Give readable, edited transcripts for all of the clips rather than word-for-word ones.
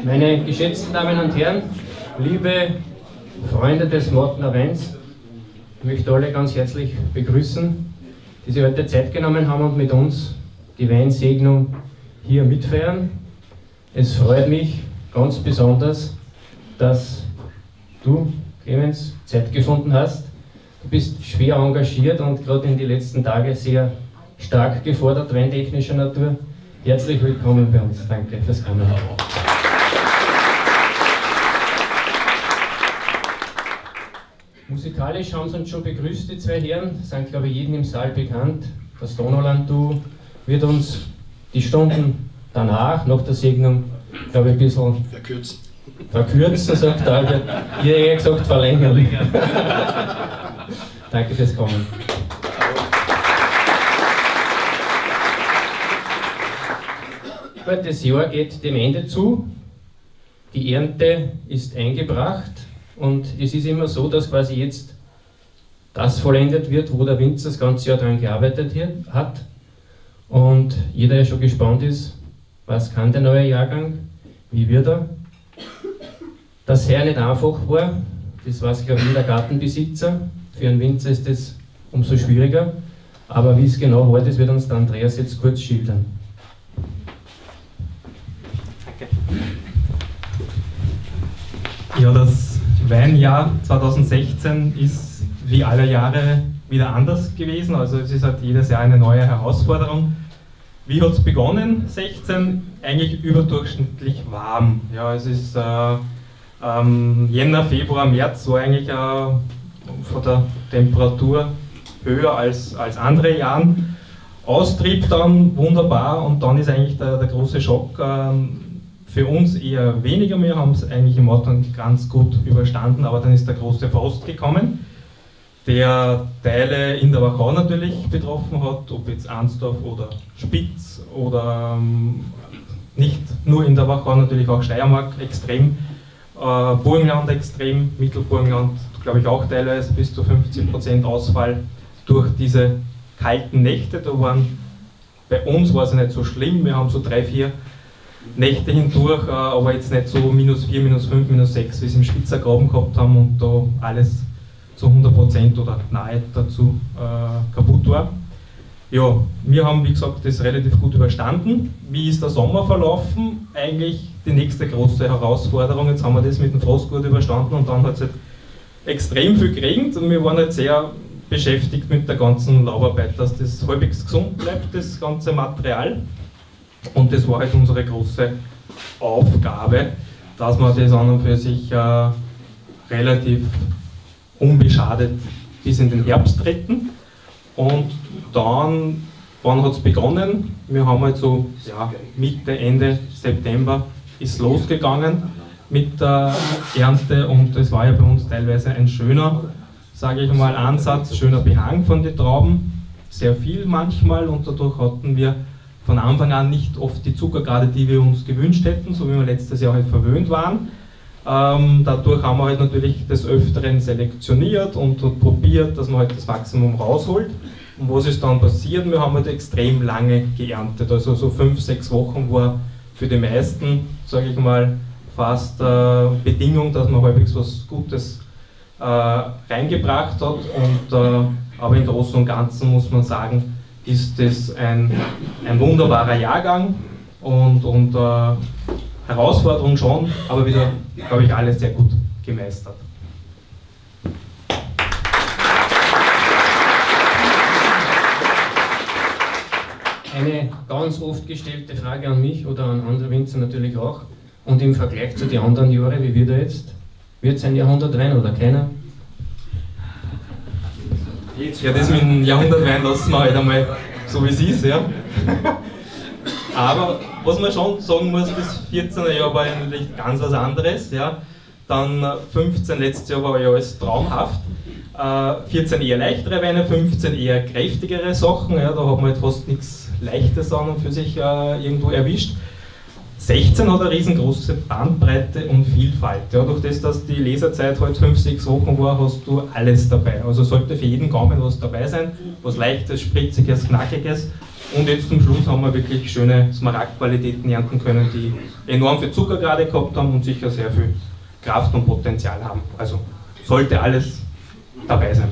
Meine geschätzten Damen und Herren, liebe Freunde des Mortener Weins, ich möchte alle ganz herzlich begrüßen, die sich heute Zeit genommen haben und mit uns die Weinsegnung hier mitfeiern. Es freut mich ganz besonders, dass du, Clemens, Zeit gefunden hast. Du bist schwer engagiert und gerade in den letzten Tagen sehr stark gefordert, weintechnischer Natur. Herzlich willkommen bei uns. Danke fürs Kommen. Musikalisch haben sie uns schon begrüßt, die zwei Herren, sind glaube ich jedem im Saal bekannt. Das Donauland-Duo wird uns die Stunden danach, nach der Segnung, glaube ich, ein bisschen verkürzen, sagt Albert. Ihr hättet gesagt verlängern. Danke fürs Kommen. Das Jahr geht dem Ende zu, die Ernte ist eingebracht und es ist immer so, dass quasi jetzt das vollendet wird, wo der Winzer das ganze Jahr daran gearbeitet hat und jeder ja schon gespannt ist, was kann der neue Jahrgang, wie wird er. Dass heuer nicht einfach war, das weiß glaube ich jeder Gartenbesitzer, für einen Winzer ist das umso schwieriger, aber wie es genau war, das wird uns der Andreas jetzt kurz schildern. Ja, das Weinjahr 2016 ist wie alle Jahre wieder anders gewesen, also es ist halt jedes Jahr eine neue Herausforderung. Wie hat es begonnen? 16 eigentlich überdurchschnittlich warm. Ja, es ist Jänner, Februar, März war eigentlich von der Temperatur höher als andere Jahre. Austrieb dann wunderbar und dann ist eigentlich der große Schock. Für uns eher weniger, wir haben es eigentlich im Ortland ganz gut überstanden, aber dann ist der große Frost gekommen, der Teile in der Wachau natürlich betroffen hat, ob jetzt Arnsdorf oder Spitz oder nicht nur in der Wachau, natürlich auch Steiermark extrem, Burgenland extrem, Mittelburgenland glaube ich auch teilweise bis zu 50% Ausfall durch diese kalten Nächte. Bei uns war es nicht so schlimm, wir haben so 3-4 Nächte hindurch, aber jetzt nicht so -4, -5, -6, wie es im Spitzergraben gehabt haben und da alles zu 100% oder nahe dazu kaputt war. Ja, wir haben wie gesagt das relativ gut überstanden. Wie ist der Sommer verlaufen? Eigentlich die nächste große Herausforderung. Jetzt haben wir das mit dem Frost gut überstanden und dann hat es halt extrem viel geregnet und wir waren halt sehr beschäftigt mit der ganzen Laubarbeit, dass das halbwegs gesund bleibt, das ganze Material. Und das war halt unsere große Aufgabe, dass wir das an und für sich relativ unbeschadet bis in den Herbst retten. Und dann, wann hat es begonnen? Wir haben halt so Mitte, Ende September ist losgegangen mit der Ernte und es war ja bei uns teilweise ein schöner, sage ich mal, Ansatz, schöner Behang von den Trauben, sehr viel manchmal und dadurch hatten wir von Anfang an nicht oft die Zuckergrade, die wir uns gewünscht hätten, so wie wir letztes Jahr halt verwöhnt waren. Dadurch haben wir halt natürlich des Öfteren selektioniert und probiert, dass man halt das Maximum rausholt. Und was ist dann passiert? Wir haben halt extrem lange geerntet, also so 5-6 Wochen war für die meisten, sage ich mal, fast Bedingung, dass man halbwegs was Gutes reingebracht hat. Und, aber im Großen und Ganzen muss man sagen, ist das ein wunderbarer Jahrgang und Herausforderung schon, aber wieder, glaube ich, alles sehr gut gemeistert. Eine ganz oft gestellte Frage an mich oder an andere Winzer natürlich auch. Und im Vergleich zu den anderen Jahren, wie wird er jetzt? Wird es ein Jahrhundertwein oder keiner? Ja, das mit dem Jahrhundertwein lassen wir halt einmal so wie es ist, ja. Aber was man schon sagen muss, das 14er Jahr war natürlich ganz was anderes, ja. Dann 15, letztes Jahr war ja alles traumhaft. 14 eher leichtere Weine, 15 eher kräftigere Sachen, ja, da hat man halt fast nichts Leichtes an und für sich irgendwo erwischt. 16 hat eine riesengroße Bandbreite und Vielfalt. Ja, durch das, dass die Leserzeit halt 5-6 Wochen war, hast du alles dabei. Also sollte für jeden Gaumen was dabei sein, was Leichtes, Spritziges, Knackiges Und jetzt zum Schluss haben wir wirklich schöne Smaragdqualitäten ernten können, die enorm viel Zucker gerade gehabt haben und sicher sehr viel Kraft und Potenzial haben. Also sollte alles dabei sein.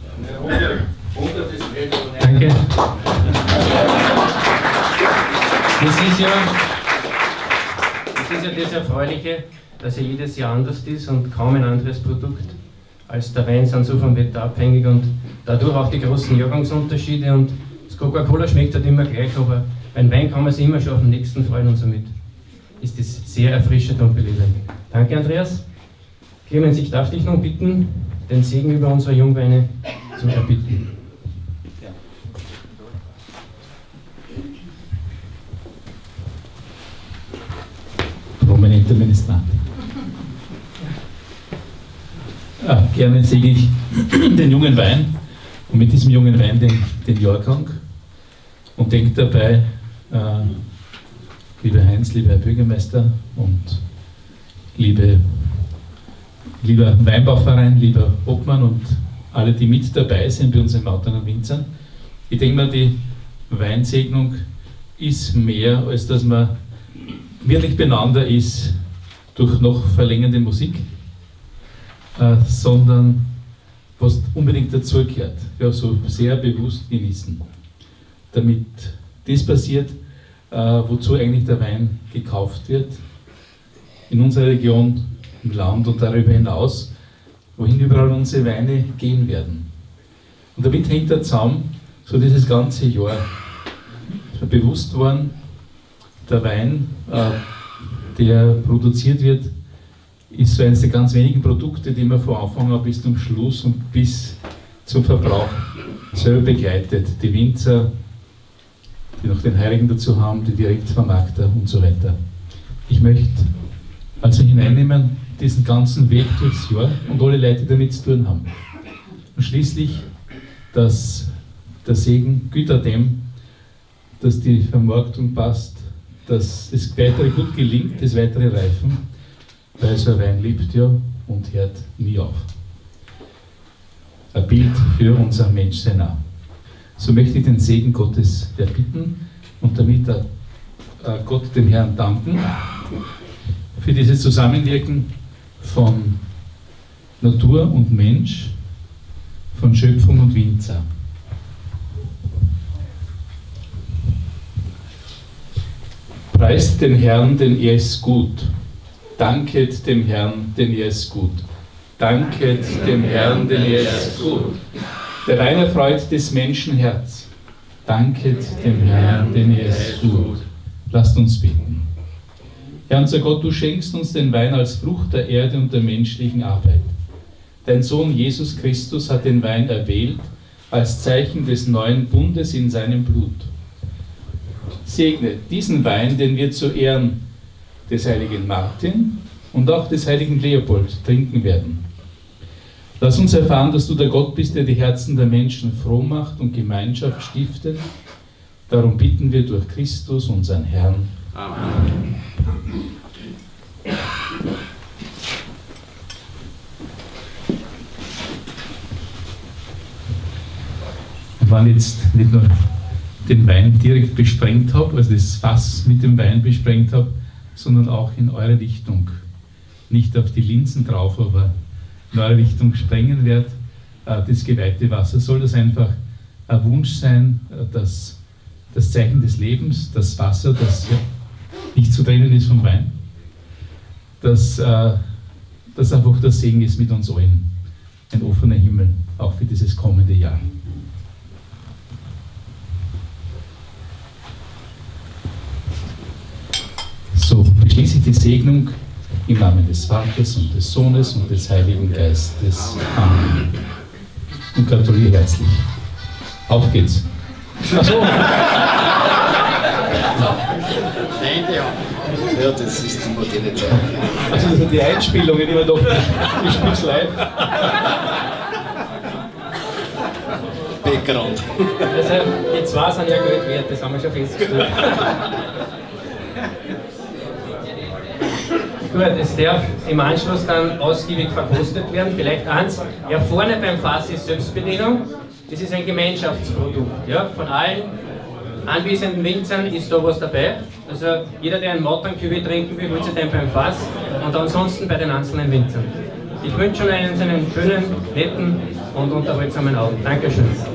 Danke. Das ist ja das Erfreuliche, dass er jedes Jahr anders ist und kaum ein anderes Produkt als der Wein sind so vom Wetter abhängig und dadurch auch die großen Jahrgangsunterschiede. Und das Coca-Cola schmeckt halt immer gleich, aber beim Wein kann man sich immer schon auf den nächsten freuen und somit ist das sehr erfrischend und belebend. Danke, Andreas. Clemens, ich darf dich nun bitten, den Segen über unsere Jungweine zu erbitten. Prominenter Ministrant. Gerne segne ich den jungen Wein und mit diesem jungen Wein den Jahrgang und denke dabei, lieber Heinz, lieber Herr Bürgermeister und lieber Weinbauverein, lieber Obmann und alle, die mit dabei sind bei unseren Mautern Winzern. Ich denke mal, die Weinsegnung ist mehr, als dass man wirklich beieinander ist durch noch verlängernde Musik, sondern was unbedingt dazugehört, ja, so sehr bewusst genießen. Damit das passiert, wozu eigentlich der Wein gekauft wird, in unserer Region, im Land und darüber hinaus, wohin überall unsere Weine gehen werden. Und damit hängt er zusammen, so dieses ganze Jahr, ist mir bewusst worden, der Wein, der produziert wird, ist so eines der ganz wenigen Produkte, die man von Anfang an bis zum Schluss und bis zum Verbrauch selber begleitet. Die Winzer, die noch den Heiligen dazu haben, die Direktvermarkter und so weiter. Ich möchte also hineinnehmen, diesen ganzen Weg durchs Jahr und alle Leute, die damit zu tun haben. Und schließlich, dass der Segen güter dem, dass die Vermarktung passt, dass das Weitere gut gelingt, das weitere Reifen, weil so ein Wein lebt ja und hört nie auf. Ein Bild für unser Menschsein auch. So möchte ich den Segen Gottes erbitten und damit Gott, dem Herrn, danken für dieses Zusammenwirken von Natur und Mensch, von Schöpfung und Winzer. Preist den Herrn, denn er ist gut. Danket dem Herrn, denn er ist gut. Danket dem Herrn, denn er ist gut. Der Wein erfreut des Menschen Herz. Danket dem Herrn, denn er ist gut. Lasst uns beten. Herr unser Gott, du schenkst uns den Wein als Frucht der Erde und der menschlichen Arbeit. Dein Sohn Jesus Christus hat den Wein erwählt als Zeichen des neuen Bundes in seinem Blut. Segne diesen Wein, den wir zu Ehren des heiligen Martin und auch des heiligen Leopold trinken werden. Lass uns erfahren, dass du der Gott bist, der die Herzen der Menschen froh macht und Gemeinschaft stiftet. Darum bitten wir durch Christus, unseren Herrn. Amen. Und wenn ich jetzt nicht nur den Wein direkt besprengt habe, also das Fass mit dem Wein besprengt habe, sondern auch in eure Richtung. Nicht auf die Linsen drauf, aber in eure Richtung sprengen werde, das geweihte Wasser. Soll das einfach ein Wunsch sein, dass das Zeichen des Lebens, das Wasser, das nicht zu trennen ist vom Wein, dass einfach der Segen ist mit uns allen. Ein offener Himmel, auch für dieses kommende Jahr. So beschließe ich die Segnung im Namen des Vaters und des Sohnes und des Heiligen Geistes. Amen. Und gratuliere herzlich. Auf geht's. Ach so. Ja, das ist die moderne Zeit. Also das sind die Einspielungen, die wir doch, ich spiel's live. Background. Also die zwei sind ja Geld wert, das haben wir schon festgestellt. Gut, es darf im Anschluss dann ausgiebig verkostet werden. Vielleicht eins, ja, vorne beim Fass ist Selbstbedienung. Das ist ein Gemeinschaftsprodukt, ja, von allen anwesenden Winzern ist da was dabei. Also jeder, der einen Matang Cuvée trinken will, holt sich den beim Fass und ansonsten bei den einzelnen Winzern. Ich wünsche schon einen schönen, netten und unterhaltsamen Abend. Dankeschön.